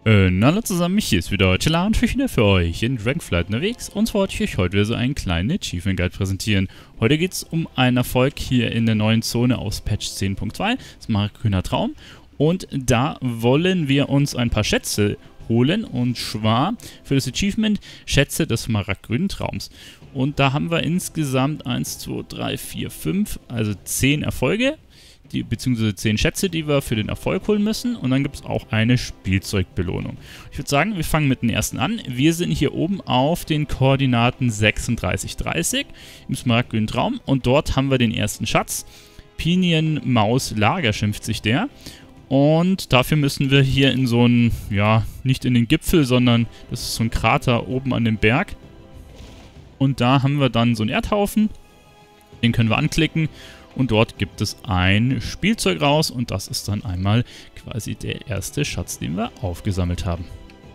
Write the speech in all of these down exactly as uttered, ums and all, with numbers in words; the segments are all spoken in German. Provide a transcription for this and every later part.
Äh, na hallo zusammen, hier ist wieder Chilla und ich wieder für euch in Dragonflight unterwegs. Und zwar wollte ich euch heute wieder so einen kleinen Achievement Guide präsentieren. Heute geht es um einen Erfolg hier in der neuen Zone aus Patch zehn Punkt zwei, das Smaragdgrüner Traum. Und da wollen wir uns ein paar Schätze holen, und zwar für das Achievement Schätze des Smaragdgrünen Traums. Und da haben wir insgesamt eins, zwei, drei, vier, fünf, also zehn Erfolge. Die, beziehungsweise zehn Schätze, die wir für den Erfolg holen müssen. Und dann gibt es auch eine Spielzeugbelohnung. Ich würde sagen, wir fangen mit dem ersten an. Wir sind hier oben auf den Koordinaten sechsunddreißig dreißig im Smaragdgrünen Traum. Und dort haben wir den ersten Schatz. Pinienmaus-Lager schimpft sich der. Und dafür müssen wir hier in so einen, ja, nicht in den Gipfel, sondern das ist so ein Krater oben an dem Berg. Und da haben wir dann so einen Erdhaufen. Den können wir anklicken. Und dort gibt es ein Spielzeug raus und das ist dann einmal quasi der erste Schatz, den wir aufgesammelt haben.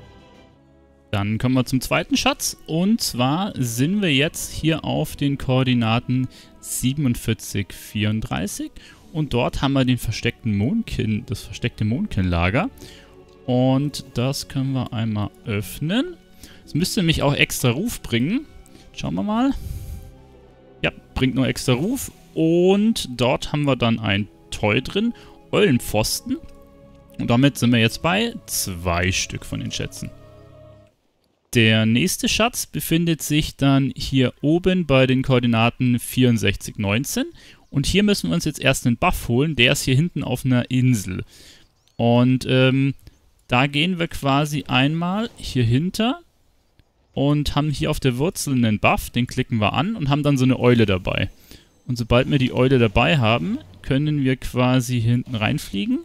Dann kommen wir zum zweiten Schatz, und zwar sind wir jetzt hier auf den Koordinaten siebenundvierzig vierunddreißig und dort haben wir den versteckten Mondkin, das versteckte Mondkin-Lager, und das können wir einmal öffnen. Das müsste nämlich auch extra Ruf bringen. Schauen wir mal. Ja, bringt nur extra Ruf. Und dort haben wir dann ein Toy drin, Eulenpfosten. Und damit sind wir jetzt bei zwei Stück von den Schätzen. Der nächste Schatz befindet sich dann hier oben bei den Koordinaten vierundsechzig neunzehn. Und hier müssen wir uns jetzt erst einen Buff holen, der ist hier hinten auf einer Insel. Und ähm, da gehen wir quasi einmal hier hinter und haben hier auf der Wurzel einen Buff, den klicken wir an und haben dann so eine Eule dabei. Und sobald wir die Eule dabei haben, können wir quasi hinten reinfliegen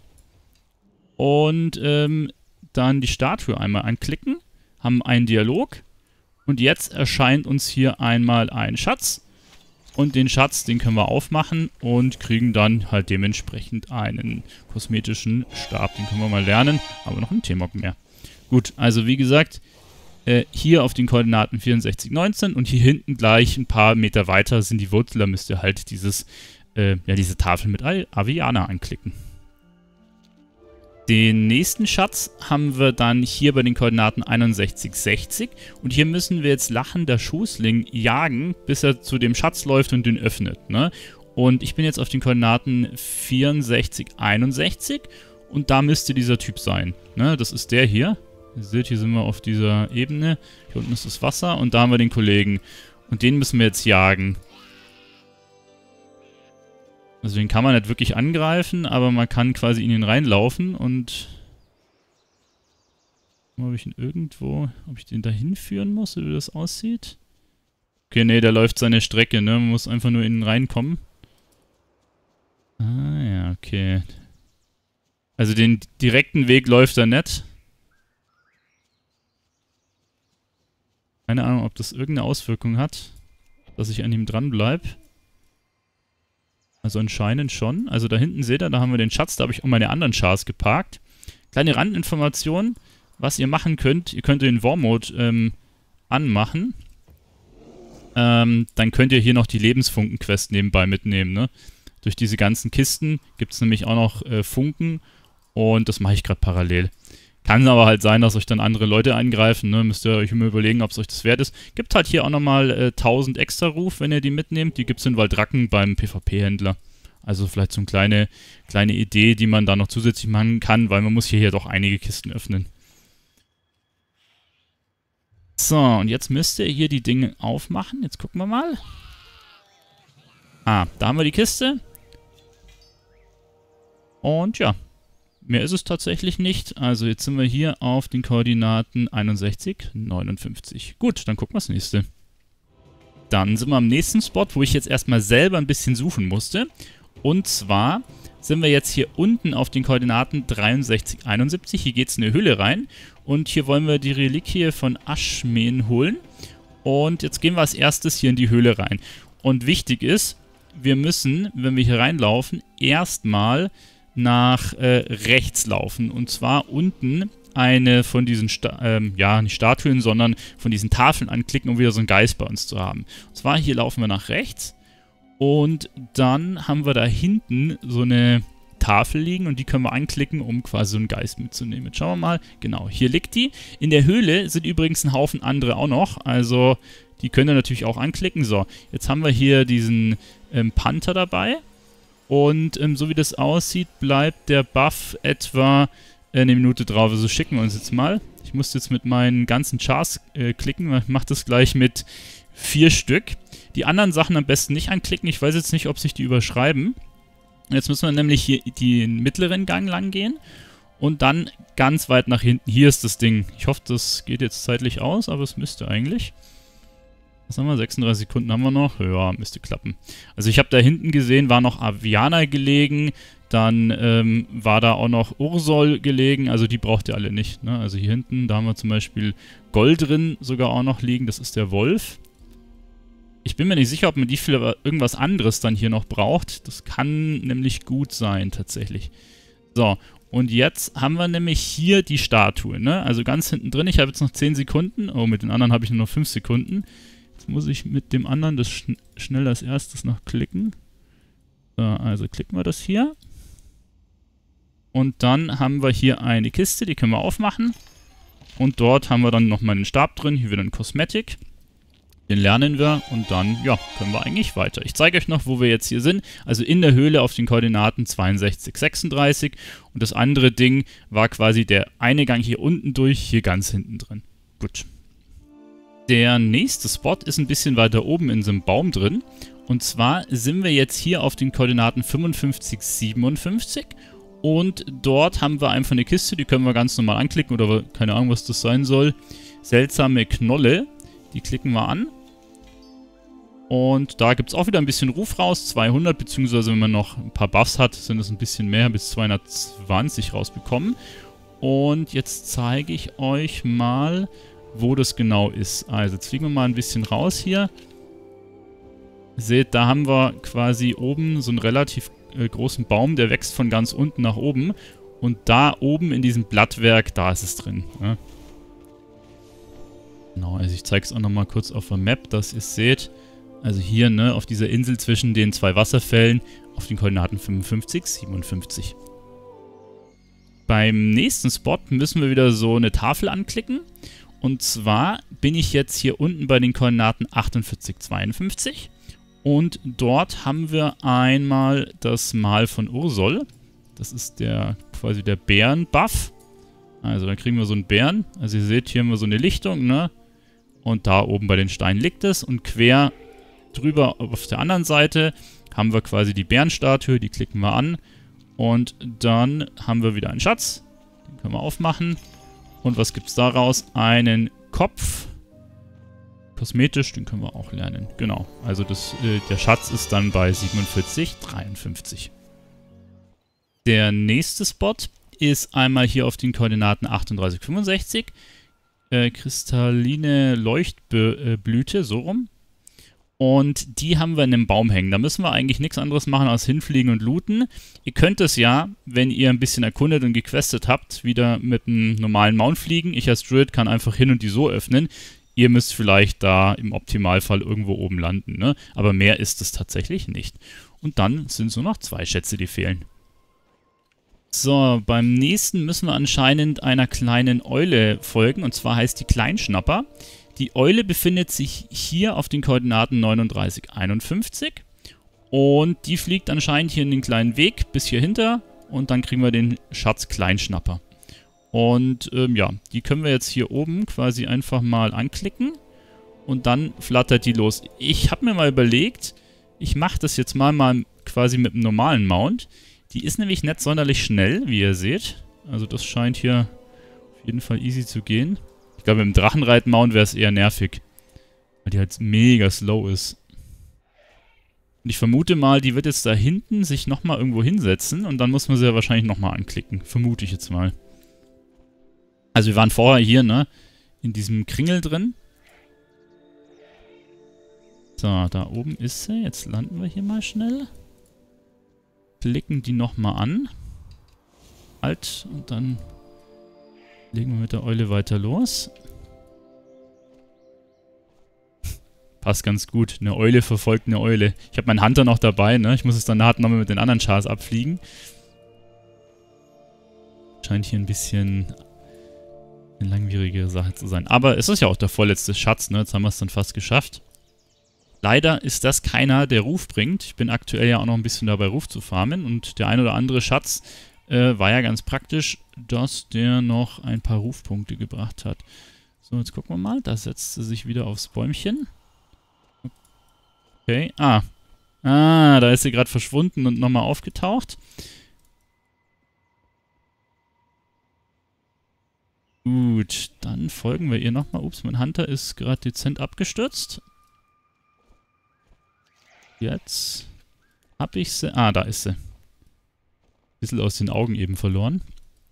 und ähm, dann die Statue einmal anklicken, haben einen Dialog und jetzt erscheint uns hier einmal ein Schatz und den Schatz, den können wir aufmachen und kriegen dann halt dementsprechend einen kosmetischen Stab, den können wir mal lernen, aber noch ein T-Mog mehr. Gut, also wie gesagt, Äh, hier auf den Koordinaten vierundsechzig neunzehn und hier hinten gleich ein paar Meter weiter sind die Wurzel, da müsst ihr halt dieses, äh, ja, diese Tafel mit Aviana anklicken. Den nächsten Schatz haben wir dann hier bei den Koordinaten einundsechzig sechzig und hier müssen wir jetzt lachender Schusling jagen, bis er zu dem Schatz läuft und den öffnet, ne? Und ich bin jetzt auf den Koordinaten vierundsechzig einundsechzig und da müsste dieser Typ sein, ne? Das ist der hier. Ihr seht, hier sind wir auf dieser Ebene. Hier unten ist das Wasser und da haben wir den Kollegen. Und den müssen wir jetzt jagen. Also den kann man nicht wirklich angreifen, aber man kann quasi in ihn reinlaufen und... Ob ich ihn irgendwo... Ob ich den da hinführen muss, oder wie das aussieht? Okay, nee, der läuft seine Strecke, ne? Man muss einfach nur in ihn reinkommen. Ah, ja, okay. Also den direkten Weg läuft er nicht. Keine Ahnung, ob das irgendeine Auswirkung hat, dass ich an ihm dranbleibe. Also anscheinend schon. Also da hinten seht ihr, da haben wir den Schatz, da habe ich auch meine anderen Chars geparkt. Kleine Randinformation, was ihr machen könnt. Ihr könnt den War-Mode ähm, anmachen. Ähm, dann könnt ihr hier noch die Lebensfunken-Quest nebenbei mitnehmen, ne? Durch diese ganzen Kisten gibt es nämlich auch noch äh, Funken und das mache ich gerade parallel. Kann aber halt sein, dass euch dann andere Leute eingreifen, ne? Müsst ihr euch immer überlegen, ob es euch das wert ist. Gibt halt hier auch nochmal äh, tausend extra Ruf, wenn ihr die mitnehmt. Die gibt es in Waldracken beim PvP-Händler. Also vielleicht so eine kleine, kleine Idee, die man da noch zusätzlich machen kann, weil man muss hier, hier doch einige Kisten öffnen. So, und jetzt müsst ihr hier die Dinge aufmachen. Jetzt gucken wir mal. Ah, da haben wir die Kiste. Und ja. Mehr ist es tatsächlich nicht. Also jetzt sind wir hier auf den Koordinaten einundsechzig neunundfünfzig. Gut, dann gucken wir das nächste. Dann sind wir am nächsten Spot, wo ich jetzt erstmal selber ein bisschen suchen musste. Und zwar sind wir jetzt hier unten auf den Koordinaten dreiundsechzig einundsiebzig. Hier geht es in eine Hülle rein. Und hier wollen wir die Reliquie von Ashmane holen. Und jetzt gehen wir als erstes hier in die Höhle rein. Und wichtig ist, wir müssen, wenn wir hier reinlaufen, erstmal nach äh, rechts laufen. Und zwar unten eine von diesen, Sta ähm, ja, nicht Statuen, sondern von diesen Tafeln anklicken, um wieder so einen Geist bei uns zu haben. Und zwar hier laufen wir nach rechts und dann haben wir da hinten so eine Tafel liegen und die können wir anklicken, um quasi so einen Geist mitzunehmen. Jetzt schauen wir mal. Genau, hier liegt die. In der Höhle sind übrigens ein Haufen andere auch noch. Also die könnt ihr natürlich auch anklicken. So, jetzt haben wir hier diesen ähm, Panther dabei. Und ähm, so wie das aussieht, bleibt der Buff etwa äh, eine Minute drauf. Also schicken wir uns jetzt mal. Ich muss jetzt mit meinen ganzen Chars äh, klicken. Ich mache das gleich mit vier Stück. Die anderen Sachen am besten nicht anklicken. Ich weiß jetzt nicht, ob sich die überschreiben. Jetzt müssen wir nämlich hier den mittleren Gang lang gehen. Und dann ganz weit nach hinten. Hier ist das Ding. Ich hoffe, das geht jetzt zeitlich aus, aber es müsste eigentlich. Was haben wir? sechsunddreißig Sekunden haben wir noch. Ja, müsste klappen. Also ich habe da hinten gesehen, war noch Aviana gelegen. Dann ähm, war da auch noch Ursol gelegen. Also die braucht ihr alle nicht. Ne? Also hier hinten, da haben wir zum Beispiel Goldrin sogar auch noch liegen. Das ist der Wolf. Ich bin mir nicht sicher, ob man die für irgendwas anderes dann hier noch braucht. Das kann nämlich gut sein, tatsächlich. So, und jetzt haben wir nämlich hier die Statue, ne? Also ganz hinten drin. Ich habe jetzt noch zehn Sekunden. Oh, mit den anderen habe ich nur noch fünf Sekunden. Jetzt muss ich mit dem anderen das schn schnell als erstes noch klicken. So, also klicken wir das hier. Und dann haben wir hier eine Kiste, die können wir aufmachen. Und dort haben wir dann nochmal den Stab drin. Hier wieder ein Cosmetic. Den lernen wir und dann, ja, können wir eigentlich weiter. Ich zeige euch noch, wo wir jetzt hier sind. Also in der Höhle auf den Koordinaten zweiundsechzig, sechsunddreißig. Und das andere Ding war quasi der eine Gang hier unten durch, hier ganz hinten drin. Gut. Der nächste Spot ist ein bisschen weiter oben in so einem Baum drin. Und zwar sind wir jetzt hier auf den Koordinaten fünfundfünfzig, siebenundfünfzig. Und dort haben wir einfach eine Kiste, die können wir ganz normal anklicken oder keine Ahnung, was das sein soll. Seltsame Knolle. Die klicken wir an. Und da gibt es auch wieder ein bisschen Ruf raus. zweihundert, beziehungsweise wenn man noch ein paar Buffs hat, sind es ein bisschen mehr, bis zweihundertzwanzig rausbekommen. Und jetzt zeige ich euch mal, wo das genau ist. Also jetzt fliegen wir mal ein bisschen raus hier. Seht, da haben wir quasi oben so einen relativ äh, großen Baum, der wächst von ganz unten nach oben. Und da oben in diesem Blattwerk, da ist es drin. Ja. Genau, also ich zeige es auch nochmal kurz auf der Map, dass ihr seht, also hier, ne, auf dieser Insel zwischen den zwei Wasserfällen, auf den Koordinaten fünfundfünfzig, siebenundfünfzig. Beim nächsten Spot müssen wir wieder so eine Tafel anklicken. Und zwar bin ich jetzt hier unten bei den Koordinaten achtundvierzig, zweiundfünfzig. Und dort haben wir einmal das Mal von Ursol. Das ist der quasi der Bären-Buff. Also da kriegen wir so einen Bären. Also ihr seht, hier haben wir so eine Lichtung, ne? Und da oben bei den Steinen liegt es. Und quer drüber auf der anderen Seite haben wir quasi die Bärenstatue. Die klicken wir an. Und dann haben wir wieder einen Schatz. Den können wir aufmachen. Und was gibt es daraus? Einen Kopf. Kosmetisch, den können wir auch lernen. Genau. Also das, äh, der Schatz ist dann bei siebenundvierzig, dreiundfünfzig. Der nächste Spot ist einmal hier auf den Koordinaten achtunddreißig, fünfundsechzig. Äh, kristalline Leuchtblüte, so rum. Und die haben wir in einem Baum hängen. Da müssen wir eigentlich nichts anderes machen als hinfliegen und looten. Ihr könnt es ja, wenn ihr ein bisschen erkundet und gequestet habt, wieder mit einem normalen Mount fliegen. Ich als Druid kann einfach hin und die so öffnen. Ihr müsst vielleicht da im Optimalfall irgendwo oben landen, ne? Aber mehr ist es tatsächlich nicht. Und dann sind es nur noch zwei Schätze, die fehlen. So, beim nächsten müssen wir anscheinend einer kleinen Eule folgen. Und zwar heißt die Kleinschnapper. Die Eule befindet sich hier auf den Koordinaten neununddreißig, einundfünfzig. Und die fliegt anscheinend hier in den kleinen Weg bis hier hinter. Und dann kriegen wir den Schatz Kleinschnapper. Und ähm, ja, die können wir jetzt hier oben quasi einfach mal anklicken. Und dann flattert die los. Ich habe mir mal überlegt, ich mache das jetzt mal, mal quasi mit einem normalen Mount. Die ist nämlich nicht sonderlich schnell, wie ihr seht. Also das scheint hier auf jeden Fall easy zu gehen. Ich glaube, mit dem Drachenreit-Mount wäre es eher nervig. Weil die halt mega slow ist. Und ich vermute mal, die wird jetzt da hinten sich nochmal irgendwo hinsetzen. Und dann muss man sie ja wahrscheinlich nochmal anklicken. Vermute ich jetzt mal. Also wir waren vorher hier, ne? In diesem Kringel drin. So, da oben ist sie. Jetzt landen wir hier mal schnell. Klicken die nochmal an. Halt. Und dann legen wir mit der Eule weiter los. Passt ganz gut. Eine Eule verfolgt eine Eule. Ich habe meinen Hunter noch dabei, ne? Ich muss es dann nachher nochmal mit den anderen Chars abfliegen. Scheint hier ein bisschen eine langwierige Sache zu sein. Aber es ist ja auch der vorletzte Schatz, ne? Jetzt haben wir es dann fast geschafft. Leider ist das keiner, der Ruf bringt. Ich bin aktuell ja auch noch ein bisschen dabei, Ruf zu farmen. Und der ein oder andere Schatz äh, war ja ganz praktisch, dass der noch ein paar Rufpunkte gebracht hat. So, jetzt gucken wir mal. Da setzt sie sich wieder aufs Bäumchen. Okay, ah. Ah, da ist sie gerade verschwunden und nochmal aufgetaucht. Gut, dann folgen wir ihr nochmal. Ups, mein Hunter ist gerade dezent abgestürzt. Jetzt habe ich sie... Ah, da ist sie. Bisschen aus den Augen eben verloren.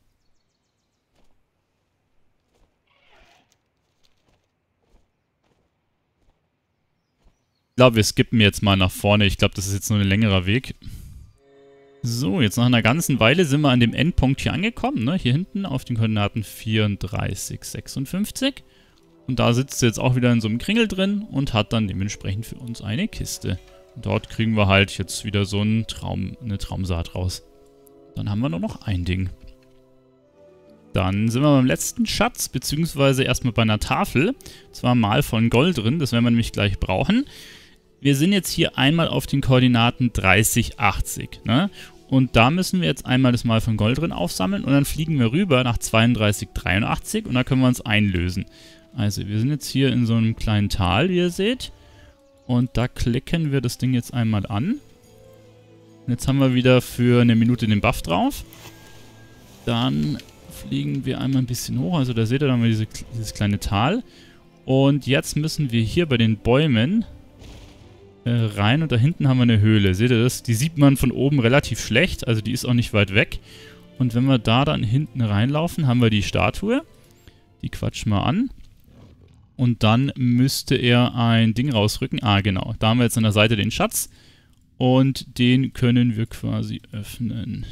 Ich glaube, wir skippen jetzt mal nach vorne. Ich glaube, das ist jetzt nur ein längerer Weg. So, jetzt nach einer ganzen Weile sind wir an dem Endpunkt hier angekommen, ne? Hier hinten auf den Koordinaten vierunddreißig, sechsundfünfzig. Und da sitzt sie jetzt auch wieder in so einem Kringel drin und hat dann dementsprechend für uns eine Kiste. Und dort kriegen wir halt jetzt wieder so einen Traum, eine Traumsaat raus. Dann haben wir nur noch ein Ding. Dann sind wir beim letzten Schatz, beziehungsweise erstmal bei einer Tafel. Zwar mal von Gold drin, das werden wir nämlich gleich brauchen. Wir sind jetzt hier einmal auf den Koordinaten dreißig, achtzig. Ne? Und da müssen wir jetzt einmal das Mal von Gold drin aufsammeln und dann fliegen wir rüber nach zweiunddreißig, dreiundachtzig und da können wir uns einlösen. Also wir sind jetzt hier in so einem kleinen Tal, wie ihr seht. Und da klicken wir das Ding jetzt einmal an. Und jetzt haben wir wieder für eine Minute den Buff drauf. Dann fliegen wir einmal ein bisschen hoch. Also da seht ihr dann mal diese, dieses kleine Tal. Und jetzt müssen wir hier bei den Bäumen äh, rein. Und da hinten haben wir eine Höhle. Seht ihr das? Die sieht man von oben relativ schlecht. Also die ist auch nicht weit weg. Und wenn wir da dann hinten reinlaufen, haben wir die Statue. Die quatschen wir an. Und dann müsste er ein Ding rausrücken. Ah, genau. Da haben wir jetzt an der Seite den Schatz. Und den können wir quasi öffnen.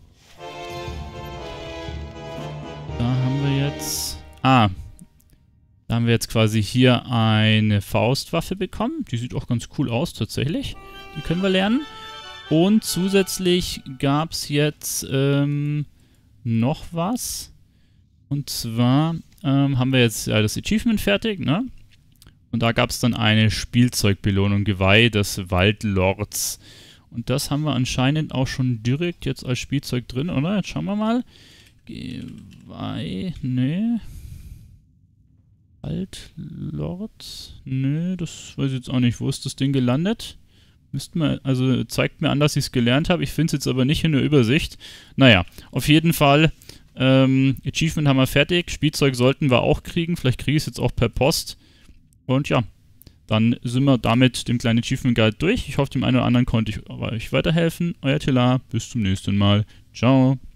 Da haben wir jetzt... Ah. Da haben wir jetzt quasi hier eine Faustwaffe bekommen. Die sieht auch ganz cool aus, tatsächlich. Die können wir lernen. Und zusätzlich gab es jetzt ähm, noch was. Und zwar... Ähm, haben wir jetzt ja, das Achievement fertig, ne? Und da gab es dann eine Spielzeugbelohnung, Geweih des Waldlords. Und das haben wir anscheinend auch schon direkt jetzt als Spielzeug drin, oder? Jetzt schauen wir mal. Geweih, ne. Waldlord, ne, das weiß ich jetzt auch nicht. Wo ist das Ding gelandet? Müssten wir, also zeigt mir an, dass ich es gelernt habe. Ich finde es jetzt aber nicht in der Übersicht. Naja, auf jeden Fall... Ähm, Achievement haben wir fertig. Spielzeug sollten wir auch kriegen. Vielleicht kriege ich es jetzt auch per Post. Und ja, dann sind wir damit dem kleinen Achievement Guide durch. Ich hoffe, dem einen oder anderen konnte ich euch weiterhelfen. Euer Tila, bis zum nächsten Mal. Ciao.